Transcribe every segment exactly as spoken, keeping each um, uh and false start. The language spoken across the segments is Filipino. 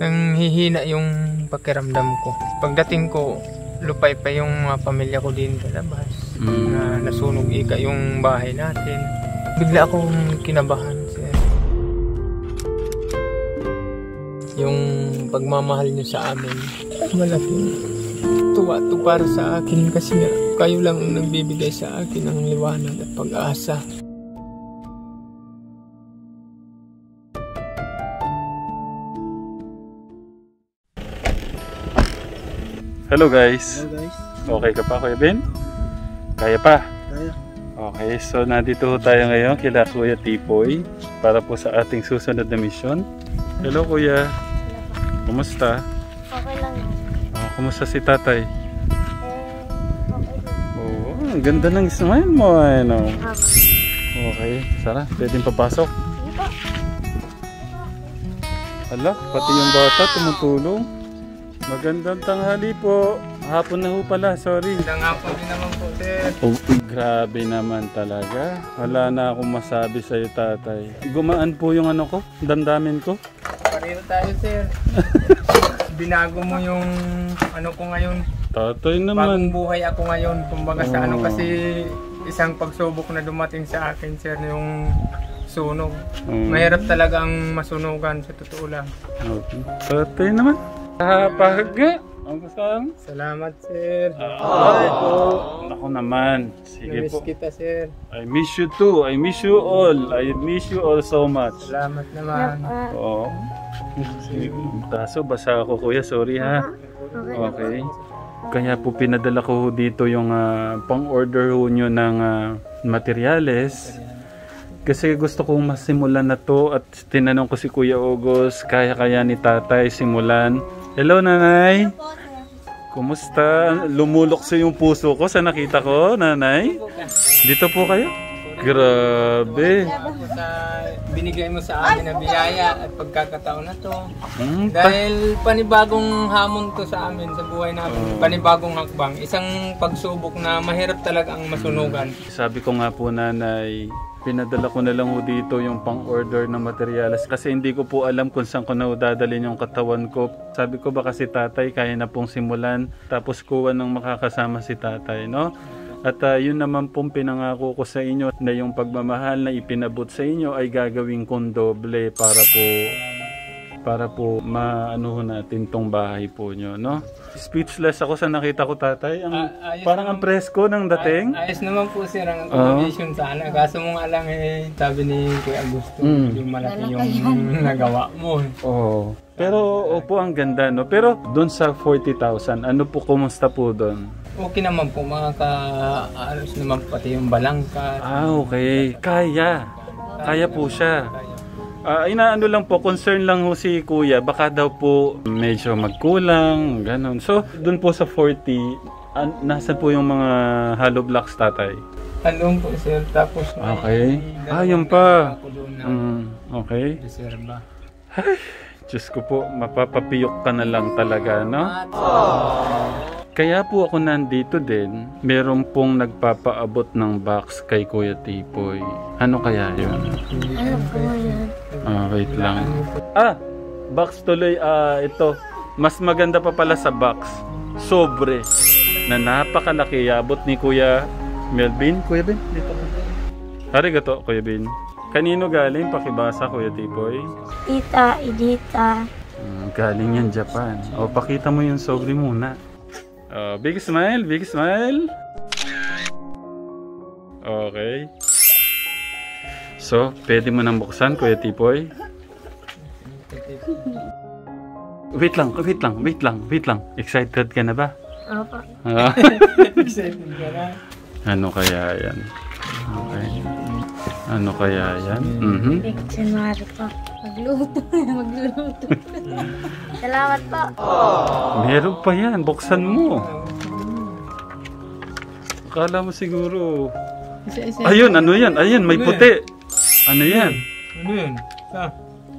nang hihina yung pakiramdam ko. Pagdating ko, lupay pa yung uh, pamilya ko din sa labas. Mm. Na nasunog ika yung bahay natin. Bigla akong kinabahan, sir. Yung pagmamahal nyo sa amin, malaking tuwa to para sa akin kasi nga kayo lang ang nagbibigay sa akin ng liwanag at pag-asa. Hello guys. Hello guys. Okay ka pa, Kuya Ben? Kaya pa? Kaya. Okay, so nandito tayo ngayon kila Kuya Tipoy para po sa ating susunod na mission. Hello Kuya. Kumusta? Okay lang. Oh, kumusta si Tatay? Eh, okay lang. Oh, ang ganda ng smile mo, ano? Okay. Okay, Sara, pwedeng papasok? Sige po. Hala, pati yung bata tumutulong. Magandang tanghali po. Hapon na ho pala, sorry. Magandang hapon din naman po, sir. Oh, grabe naman talaga. Wala na akong masabi sa'yo, Tatay. Gumaan po yung ano ko, damdamin ko. Pareho tayo, sir. Binago mo yung ano ko ngayon. Tatay Bagong naman. buhay ako ngayon. Kumbaga sa ano Oh. kasi isang pagsubok na dumating sa akin, sir, yung sunog. Mm. Mahirap talaga ang masunugan sa totoo lang. Okay. Tatay naman. Kapaga. Ang kasama. Salamat, sir. Ay po. Ako naman. Sige Namiss po. kita, sir. I miss you too. I miss you all. I miss you all so much. Salamat naman. Oo. Sige. Kaso basa ako, Kuya. Sorry ha. Okay. Kaya po pinadala ko dito yung uh, pang-order ho nyo ng uh, materyales. Kasi gusto kong masimulan na to at tinanong ko si Kuya August, kaya-kaya ni Tatay simulan. Hello, Nanay. Kumusta? Lumulokso yung puso ko sa nakita ko, Nanay. Dito po kayo? Grabe. Sa binigay mo sa akin na biyaya at pagkakataon na to. Hmm, Dahil panibagong hamon to sa amin sa buhay natin. Panibagong hakbang. Isang pagsubok na mahirap talaga ang masunugan. Sabi ko nga po, Nanay, pinadala ko na lang ho dito yung pang-order ng materyales kasi hindi ko po alam kung saan ko na dadalhin yung katawan ko. Sabi ko baka si Tatay kaya na pong simulan tapos kuha ng makakasama si Tatay, no? At uh, yun naman pong pinangako ko sa inyo na yung pagmamahal na ipinabot sa inyo ay gagawin kong doble para po para po maano natin tong bahay po nyo, no? Speechless ako sa nakita ko, Tatay. Ang, Ah, ayos parang ang naman. presko ng dating. Ay, ayos naman po, sir, ang accommodation sana. Kaso mo nga lang eh, sabi ni Kuya Augusto, Mm. yung malaki yung nagawa mo. Oo. Pero opo, ang ganda, no? Pero doon sa forty thousand, ano po, kumusta po doon? Okay naman po, makaka-aros naman pati yung balangka. Ah, okay. Kaya. Kaya po siya. Ah, inaano lang po, concern lang ho si Kuya, baka daw po medyo magkulang, ganun. So, doon po sa forty, an nasan po yung mga hollow blocks, Tatay? Talong po, sir, tapos Okay. Ah, yun pa. ako doon na Mm, okay. reserva. Ay, Diyos ko po, mapapapiyok ka na lang talaga, no? Kaya po ako nandito din, meron pong nagpapaabot ng box kay Kuya Tipoy. Ano kaya yun? Ano po yun? Ah, wait lang. Ah, box tuloy. Ah, ito. Mas maganda pa pala sa box. Sobre. Na napakalaki. Abot ni Kuya Melvin. Kuya Ben, dito ka. Arigato, Kuya Ben. Kanino galing? Pakibasa, Kuya Tipoy. Tita, Edita. Hmm, galing yan Japan. O, pakita mo yung sobre muna. Oh, big smile, big smile. Okay. So, pwede mo nang buksan, Kuya Tipoy. Wait lang, wait lang, wait lang, wait lang. Excited ka na ba? Opo. Ah, Excited ka na. ano kaya yan? Okay. Ano kaya yan? Mhm. Dictionary po. Magluto. Magluluto. Salamat po. Meron pa yan, buksan mo. Akala mo siguro. Isa-isa. Ayun, ano yan? Ayun, may Ano puti. Ano yan? Ano yun? Ah.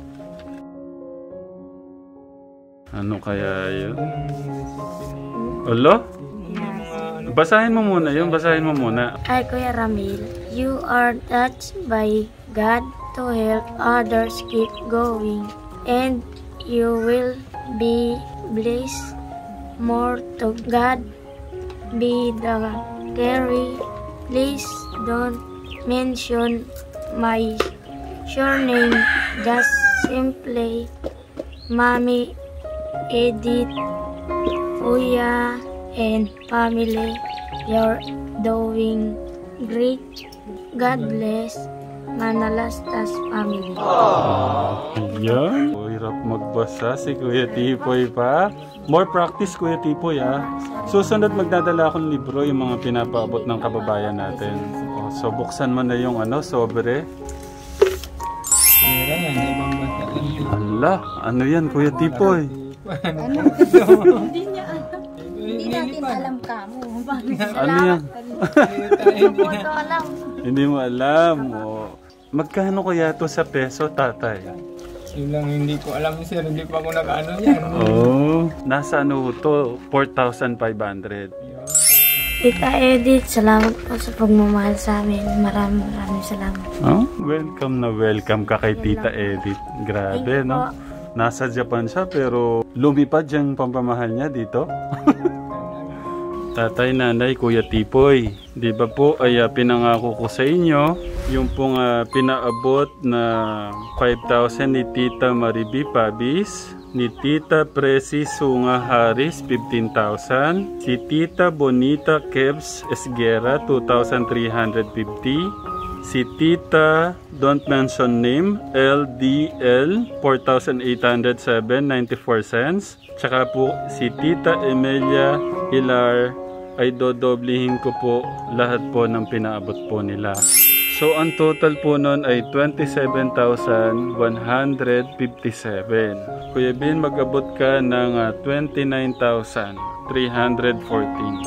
Ano kaya yun? Alo? Basahin mo muna yun, basahin mo muna. Ay, Kuya Ramil, you are touched by God to help others keep going. And you will be blessed more to God be the carry. Please don't mention my surname, just simply Mommy, Edith, Kuya, and family. You're doing great. God bless Manalastas family. Ayan. O, hirap magbasa si Kuya Tipoy pa. More practice, Kuya Tipoy, ha. Susunod magdadala akong libro yung mga pinapaabot ng kababayan natin. O, so buksan mo na yung ano, sobre. Meron yan, ibang bata. Ala, ano yan, Kuya Tipoy? Hindi niya alam. Hindi natin alam ka mo. Ano yan? Hindi po ito alam. Hindi mo alam. O, magkano kaya to sa peso, tatay? Yun lang, hindi ko alam, sir. Hindi pa ako nag-ano yan. Oh, nasa ano to? four thousand five hundred. Tita Edith, salamat po sa pagmamahal sa amin. Maraming maraming salamat. Oh, welcome na welcome ka kay Tita Edith. Grabe, Thank you no? po. Nasa Japan siya pero lumipad yung pampamahal niya dito. Tatay, nanay, Kuya Tipoy, di ba po ay uh, pinangako ko sa inyo yung pong uh, pinaabot na five thousand ni Tita Maribi Pabis, ni Tita Presi Sunga Haris fifteen thousand, si Tita Bonita Kebs Esguera two thousand three hundred fifty, si Tita Don't Mention Name L D L four thousand eight hundred seven ninety-four cents, tsaka po si Tita Emilia Hilar ay dodoblihin ko po lahat po ng pinaabot po nila. So ang total po nun ay twenty-seven thousand one hundred fifty-seven. Kuya Bin, mag-abot ka ng uh, twenty-nine thousand three hundred fourteen.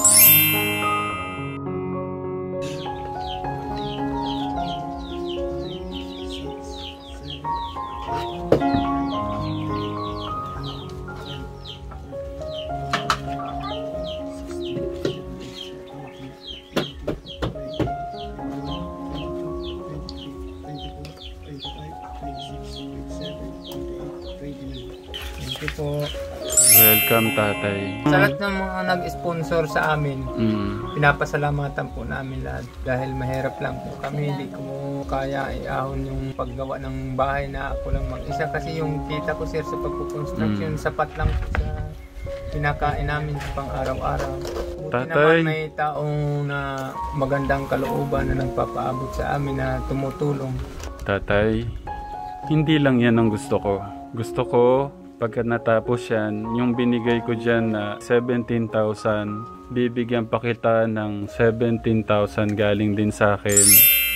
Thank you po. Welcome, tatay. Sa lahat ng mga nag-sponsor sa amin, Mm. pinapasalamatan po namin lahat dahil mahirap lang po kami, hindi ko kaya iahon yung paggawa ng bahay na ako lang mag-isa kasi yung kita ko, sir, sa pagpukonstruction Mm. sapat lang po sa pinakain namin sa pang araw-araw. Buti Tatay. naman may taong na magandang kalooban na nagpapaabot sa amin na tumutulong. Tatay, hindi lang yan ang gusto ko. Gusto ko, pagka natapos yan, yung binigay ko dyan na seventeen thousand, bibigyan pa kita ng seventeen thousand galing din sa akin.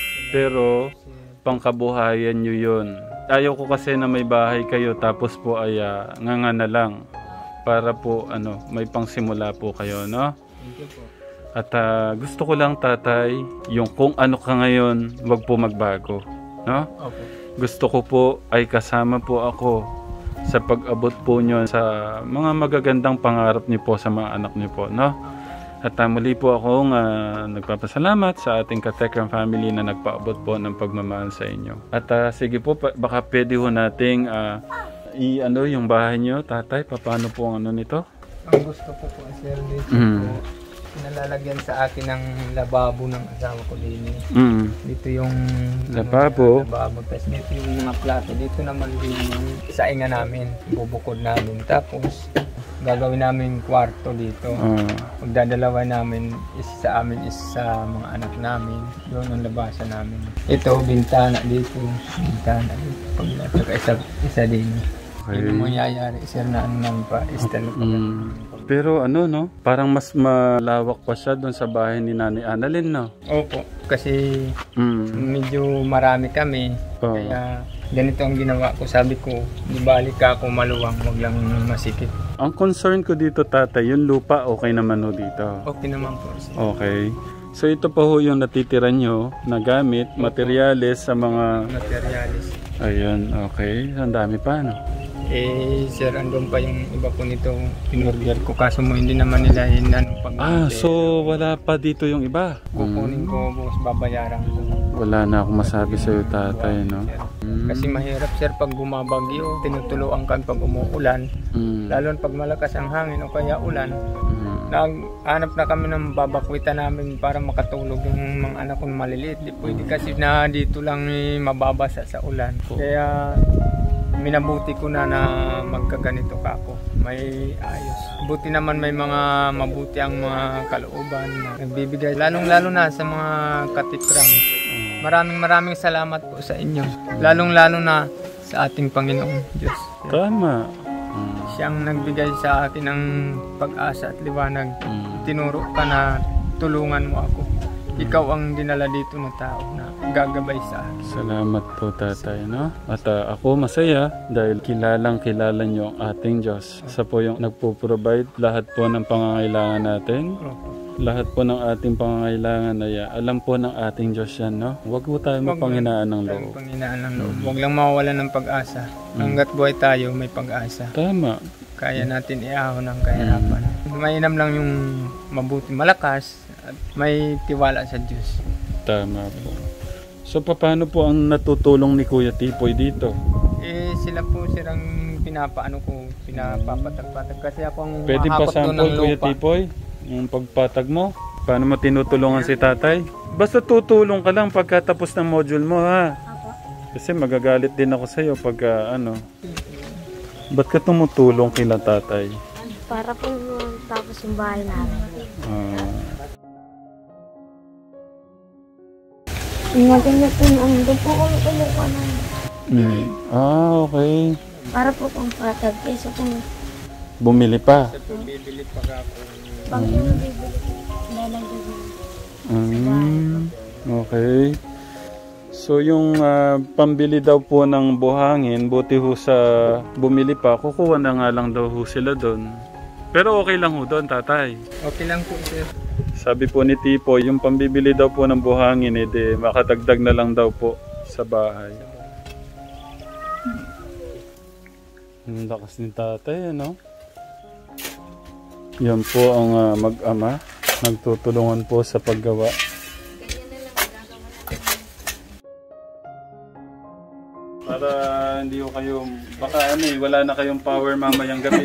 Pero, pangkabuhayan nyo yun. Ayaw ko kasi na may bahay kayo tapos po ay uh, nganga na lang. Para po, ano, may pangsimula po kayo, no? Thank you po. At uh, gusto ko lang, tatay, yung kung ano ka ngayon, wag po magbago, no? Opo. Gusto ko po ay kasama po ako sa pag-abot po nyo sa mga magagandang pangarap niyo po sa mga anak niyo po, no? At uh, muli po akong uh, nagpapasalamat sa ating Katekram family na nagpaabot po ng pagmamahal sa inyo. At uh, sige po, pa- baka pwede ho nating uh, i-ano yung bahay niyo, tatay, paano po ang ano nito? Ang gusto ko po, sir, dito Mm. po, nalalagyan sa akin ng lababo ng asawa ko din. Mm. Dito yung Lababo. Ano, lababo. Tapos dito yung mga plato. Dito naman din yung sainga namin. Bubukod namin. Tapos gagawin namin kwarto dito. Uh, Magdadalawa namin, isa sa amin, isa sa mga anak namin. Doon ang labasan namin. Ito, bintana dito. Bintana dito. Pag saka isa, isa din. Okay. Hindi mo yayari, sir, na ano namin pa. Istal pa. mm. Pero ano, no? Parang mas malawak pa siya doon sa bahay ni Nanay Annalyn, no? Opo. Kasi Mm. medyo marami kami. Oh. Kaya ganito ang ginawa ko. Sabi ko, di balik ka ako maluwang, wag lang masikip. Ang concern ko dito, tatay, yung lupa, okay naman ho dito. Okay naman po. Sir. Okay. So ito pa ho yung natitira nyo na gamit, materyales sa mga... Materialis. Ayun, okay. Ang dami pa, no? Eh, sir, andun pa yung iba po nito in-order ko. Kaso mo hindi naman nila yun ano, pag Ah, so wala pa dito yung iba? kukunin ko, bukas babayaran ko. Wala na akong masabi sa'yo, tatay, no? Mm. Kasi mahirap sir pag bumabagyo, tinutuluan kami pag umuulan. Mm. Lalo na pag malakas ang hangin o kaya ulan. Mm. Naghanap na kami ng babakwitan namin para makatulog yung mga anak kong maliliit. Di pwede kasi na dito lang eh, mababasa sa ulan. Kaya minabuti ko na na magkaganito ka ako. May ayos. Buti naman may mga mabuti ang mga kalooban na nagbibigay. Lalong lalo na sa mga katikram. Maraming maraming salamat po sa inyo. Lalong lalo na sa ating Panginoong Diyos. Tama. Mm. Siyang nagbigay sa akin ng pag-asa at liwanag. Mm. Tinuro ka na tulungan mo ako. Ikaw ang dinala dito na tao na gagabay sa akin. Salamat po tatay, no? At uh, ako masaya dahil kilalang kilala niyo ang ating Diyos. Sa po yung nagpo-provide lahat po ng pangangailangan natin. Lahat po ng ating pangangailangan ay uh, alam po ng ating Diyos yan, no? Huwag po tayo mapanghinaan ng loob. Panghinaan ng loob. Huwag lang mawawalan ng pag-asa. Hanggat buhay tayo, may pag-asa. Tama. Kaya natin iahon ang kahirapan. Mainam lang yung mabuti, malakas at may tiwala sa Diyos. Tama po. So paano po ang natutulong ni Kuya Tipoy dito? Eh sila po silang pinapaano ko, pinapapatag-patag kasi ako ang Pwede pa mahakot doon sample ng Kuya lupa. Tipoy? Yung pagpatag mo? Paano mo tinutulungan si tatay? Basta tutulong ka lang pagkatapos ng module mo, ha? Apo. Kasi magagalit din ako sa'yo pagka ano. Ba't ka tumutulong kila tatay? Para po tapos yung bahay namin. Ah, Maganda po ang doon po kami kumuha na. mm. ah, okay. Para po pang patag. Kesa po Bumili pa. Bibili pa ako. pag yung bibili, lalagyan mo. Mm, okay. So yung ah, pambili daw po ng buhangin, buti ho sa bumili pa, kukuha na nga lang daw ho sila doon. Pero okay lang ho doon, tatay. Okay lang po sir. Sabi po ni Tipo, yung pambibili daw po ng buhangin, edi makadagdag na lang daw po sa bahay. Ang lakas ni tatay, ano? Yan po ang ah, mag-ama. Nagtutulungan po sa paggawa. Para hindi ko kayo, baka ano eh, wala na kayong power mamayang gabi.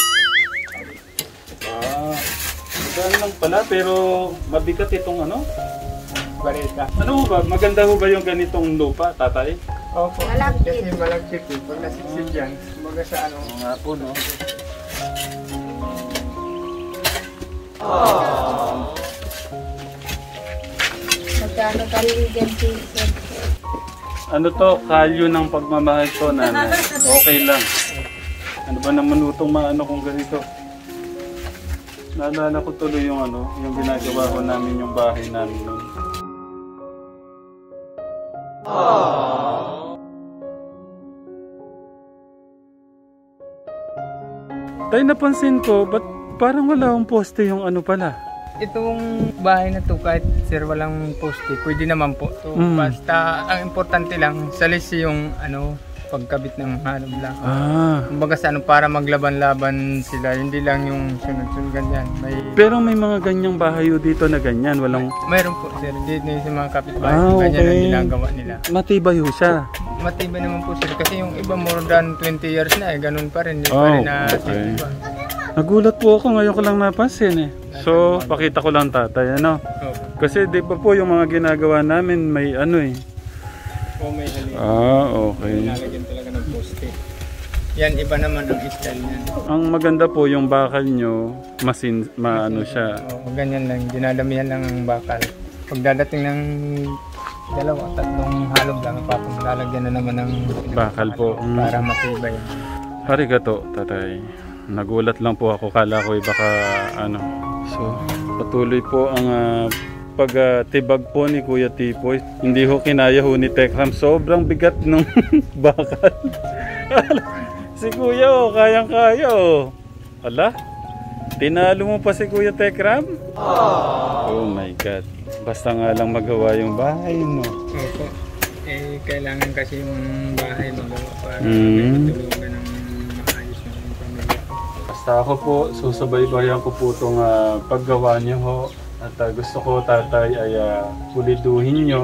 Ah, maganda lang pala pero mabigat itong ano? Bareta. Ano ho ba? Maganda ho ba yung ganitong lupa, tatay? Opo. Malagkit. Kasi malagkit eh. Pag nasiksik yan, kumbaga sa ano. Oo nga po, no? Magkano kaligan si Sir? Ano to? Kalyo ng pagmamahal to, nanay. Okay lang. Ano ba naman utong maano kung ganito? Naalala ko tuloy yung ano, yung ginagawa ko namin yung bahay namin noon. Tay, napansin ko, ba't parang wala akong poste yung ano pala? Itong bahay na to kahit sir walang poste, pwede naman po to. Mm. Basta ang importante lang salis yung ano pagkabit ng halong lang. Ah. Kumbaga sa ano para maglaban-laban sila, hindi lang yung sunod-sunod ganyan. May Pero may mga ganyang bahay dito na ganyan, walang... mayroon po sir, dito sa mga kapitbahay, Ah, ganyan ang okay. ginagawa nila. Matibay ho siya. Matibay naman po sir kasi yung iba more than twenty years na eh, ganun pa rin, hindi Oh, pa rin na okay. titiba. Nagulat po ako, ngayon ko lang napansin eh. So, pakita ko lang tatay, ano? Opo. Kasi di ba po yung mga ginagawa namin may ano eh. O may halin. Ah, okay. Nalagyan talaga ng poste. Yan, iba naman ang style niyan. Ang maganda po yung bakal nyo, masin, maano siya. O, ganyan lang, dinadamihan lang ang bakal. Pag dadating ng dalawa, tatlong halog lang, papang lalagyan na naman ng Bakal po. Mm. para matibay. Arigato, tatay. Nagulat lang po ako, kala ko eh baka ano. So, patuloy po ang uh, pagtibag uh, po ni Kuya Tipoy. Hindi ho kinaya ho ni Tekram. Sobrang bigat ng bakal. Si Kuya oh, kayang-kaya oh. Ala, tinalo mo pa si Kuya Tekram? Oh my God. Basta nga lang magawa yung bahay mo. Opo. Eh, kailangan kasi yung bahay magawa para Mm. may matulungan ng maayos na yung pamilya. Basta ako po, susubaybayan ko po itong uh, paggawa niyo ho. At uh, gusto ko tatay ay uh, puliduhin nyo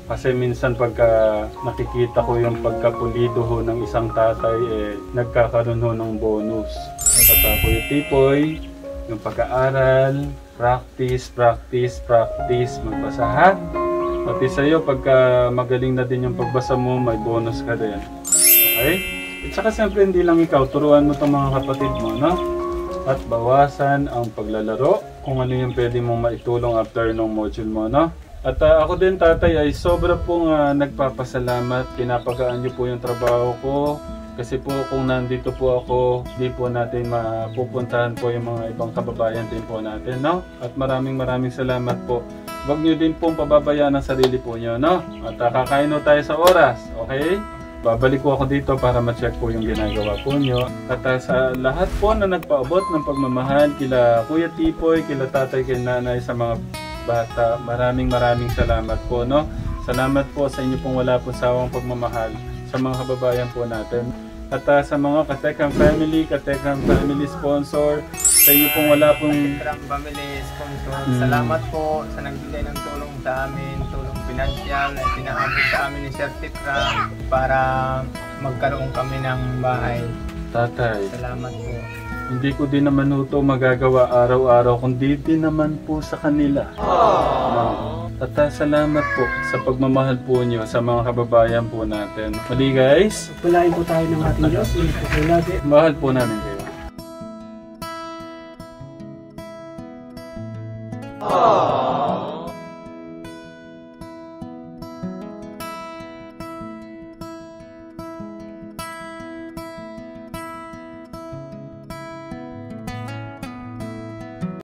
Kasi minsan pagka nakikita ko yung pagkapulido ho ng isang tatay, eh, nagkakaroon ho ng bonus. At ako yung tipoy, yung pag-aaral, practice, practice, practice, magbasa ha. Pati sa'yo, pagka magaling na din yung pagbasa mo, may bonus ka din. Okay? At saka siyempre hindi lang ikaw, turuan mo itong mga kapatid mo, no? At bawasan ang paglalaro, kung ano yung pwede mong maitulong after ng module mo, no? At uh, ako din tatay ay sobra pong uh, nagpapasalamat. Pinapagaan niyo po yung trabaho ko. Kasi po kung nandito po ako, di po natin mapupuntahan po yung mga ibang kababayan din po natin, no? At maraming maraming salamat po. Huwag niyo din pong pababayaan ang sarili po niyo, no? At uh, kakain na tayo sa oras, okay? Babalik ko ako dito para ma-check po yung ginagawa po niyo. At uh, sa lahat po na nagpaabot ng pagmamahal, kila Kuya Tipoy, kila tatay, kila nanay, sa mga bata, maraming maraming salamat po, no? Salamat po sa inyo pong wala po sawang pagmamahal sa mga kababayan po natin. At uh, sa mga Katekram family, Katekram family sponsor, sa inyo pong wala pong Katekram family sponsor, Mm. salamat po sa nagbigay ng tulong sa amin, tulong pinansyal na pinaabot sa amin ni Sir Tikram para magkaroon kami ng bahay. tatay. Salamat po. Hindi ko din naman ito magagawa araw-araw kundi din naman po sa kanila. No. At uh, salamat po sa pagmamahal po niyo sa mga kababayan po natin. Mali guys, Palain po tayo ng ating Diyos. Ingat po kayo lagi. mahal po namin kayo.